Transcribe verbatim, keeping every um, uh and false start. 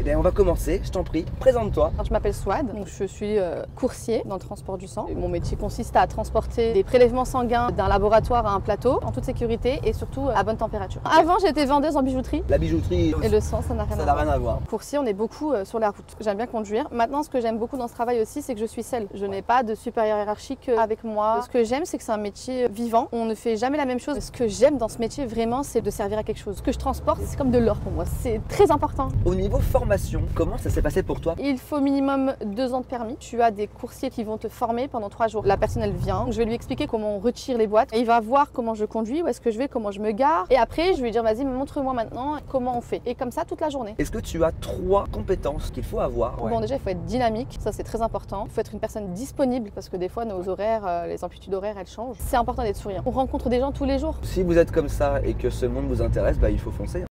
Eh bien, on va commencer, je t'en prie, présente-toi. Alors, je m'appelle Swad, donc je suis euh, coursier dans le transport du sang. Mon métier consiste à transporter des prélèvements sanguins d'un laboratoire à un plateau en toute sécurité et surtout à bonne température. Avant, j'étais vendeuse en bijouterie. La bijouterie Et le sang, ça n'a rien, ça à n'a voir. rien à voir. Coursier, on est beaucoup euh, sur la route. J'aime bien conduire. Maintenant, ce que j'aime beaucoup dans ce travail aussi, c'est que je suis seule. Je n'ai pas de supérieur hiérarchique euh, avec moi. Ce que j'aime, c'est que c'est un métier vivant. On ne fait jamais la même chose. Ce que j'aime dans ce métier, vraiment, c'est de servir à quelque chose. Ce que je transporte, c'est comme de l'or pour moi. C'est très important. Au niveau formation, comment ça s'est passé pour toi? Il faut minimum deux ans de permis. Tu as des coursiers qui vont te former pendant trois jours. La personne, elle vient. Je vais lui expliquer comment on retire les boîtes. Et il va voir comment je conduis, où est-ce que je vais, comment je me gare. Et après, je vais lui dire, vas-y, montre-moi maintenant comment on fait. Et comme ça, toute la journée. Est-ce que tu as trois compétences qu'il faut avoir? Bon, déjà, il faut être dynamique. Ça, c'est très important. Il faut être une personne disponible parce que des fois, nos horaires, euh, les amplitudes horaires, elles changent. C'est important d'être souriant. On rencontre des gens tous les jours. Si vous êtes comme ça et que ce monde vous intéresse, bah, il faut foncer.